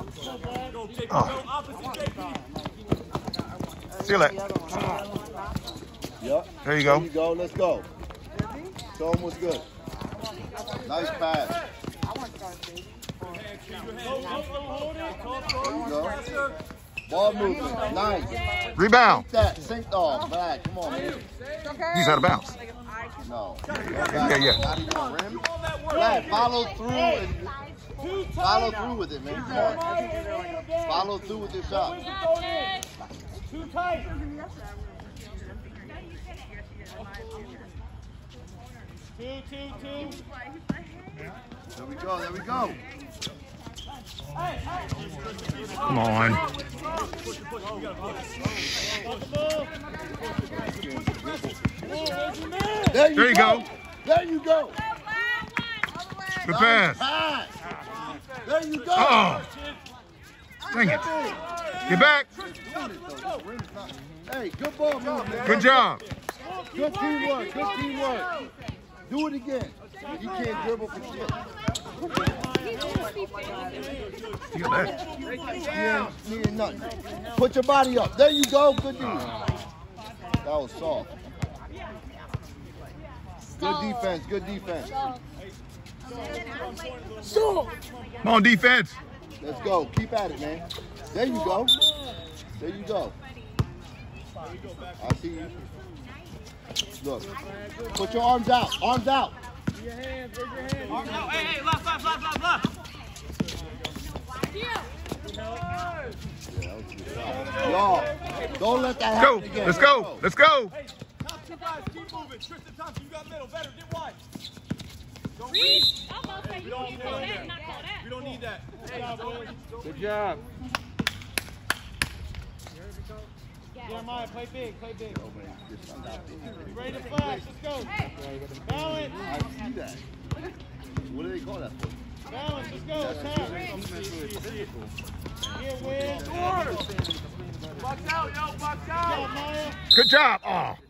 Oh. Seal it. Yep. There you go. There you go. Let's go. Show him what's good. Nice pass. There you go. Ball movement. Nice. Rebound. Sink that. Sink off. Back. Come on, man. He's out of bounds. No. Yeah. Not even a rim. Back. Follow through and follow through with it, man. Come on. Follow through with your shot. Too tight. Two. There we go. There we go. Come on. There you go. There you go. Good pass. Pass. There you go. Oh. Dang it. Get back. Hey, good ball movement. Good job. Good teamwork. Good teamwork. Do it again. You can't dribble for shit. Feel that. You ain't nothing. Put your body up. There you go. Good dude. That was soft. Good defense. Good defense. Come on, defense. Let's go. Keep at it, man. There you go. There you go. I see you. Look. Put your arms out. Arms out. Raise your hands. Arms out. Hey, left. Y'all, don't let that happen again. Let's go. Let's go. Hey, top two guys, keep moving. Tristan Thompson, you got middle. Better, get wide. Don't Reed, reach. almost say you can't call that, not call that. We don't need that. Good job. Jeremiah, play big. Ready to flash. Let's go. Balance. I see that. What do they call that for? Balance. Let's go. Attack. Here, Will. Box out, yo. Box out. Maya. Good job. Oh.